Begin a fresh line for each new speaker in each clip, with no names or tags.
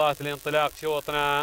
اللحظات لانطلاق شوطنا.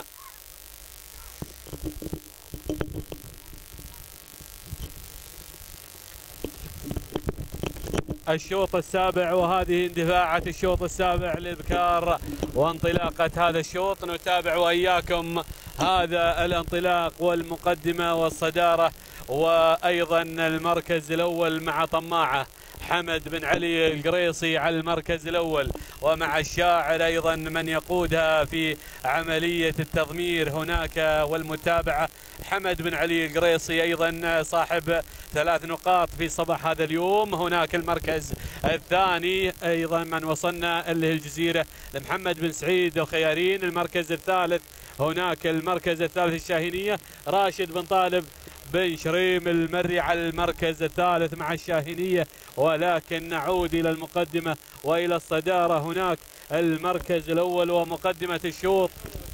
الشوط السابع، وهذه اندفاعة الشوط السابع للبكار وانطلاقة هذا الشوط. نتابع وإياكم هذا الانطلاق والمقدمة والصدارة، وأيضا المركز الأول مع طماعة حمد بن علي القريصي على المركز الأول، ومع الشاعر أيضا من يقودها في عملية التضمير هناك والمتابعة حمد بن علي القريصي أيضا صاحب 3 نقاط في صباح هذا اليوم. هناك المركز الثاني أيضا من وصلنا اللي هي الجزيرة لمحمد بن سعيد الخيارين. المركز الثالث هناك المركز الثالث الشاهينية راشد بن طالب بن شريم المري على المركز الثالث مع الشاهينية. ولكن نعود إلى المقدمة وإلى الصدارة. هناك المركز الأول ومقدمة الشوط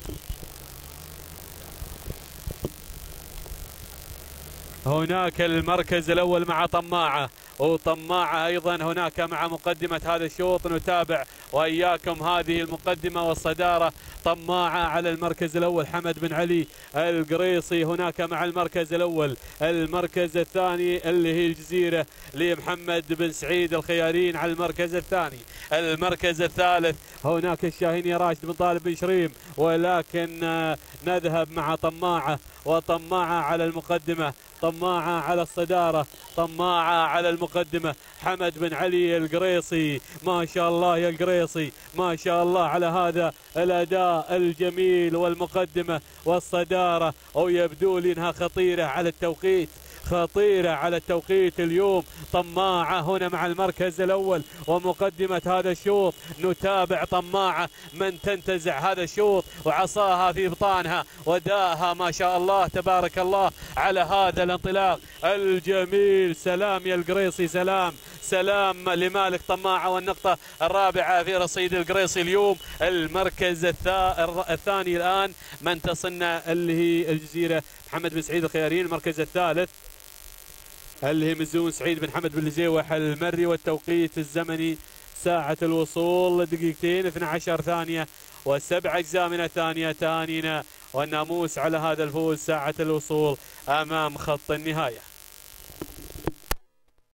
هناك المركز الأول مع طماعة، وطماعة أيضا هناك مع مقدمة هذا الشوط. نتابع وإياكم هذه المقدمة والصدارة. طماعة على المركز الأول حمد بن علي القريصي هناك مع المركز الأول. المركز الثاني اللي هي الجزيرة لمحمد بن سعيد الخيارين على المركز الثاني. المركز الثالث هناك الشاهيني راشد بن طالب بن شريم، ولكن نذهب مع طماعة، وطماعة على المقدمة، طماعة على الصدارة، طماعة على المقدمة حمد بن علي القريصي. ما شاء الله يا القريصي، ما شاء الله على هذا الأداء الجميل والمقدمة والصدارة، ويبدو لي انها خطيرة على التوقيت، خطيرة على التوقيت اليوم. طماعة هنا مع المركز الأول ومقدمة هذا الشوط. نتابع طماعة من تنتزع هذا الشوط وعصاها في بطانها وداها، ما شاء الله تبارك الله على هذا الانطلاق الجميل. سلام يا القريصي، سلام سلام لمالك طماعة. والنقطة الرابعة في رصيد القريصي اليوم. المركز الثاني الآن من تصلنا اللي هي الجزيرة محمد بن سعيد الخيارين. المركز الثالث اللي هي مزون سعيد بن حمد بن لزيوح المري، والتوقيت الزمني ساعة الوصول 2:12 ثانية و7 أجزاء من الثانية. تهانينا والناموس على هذا الفوز، ساعة الوصول أمام خط النهاية.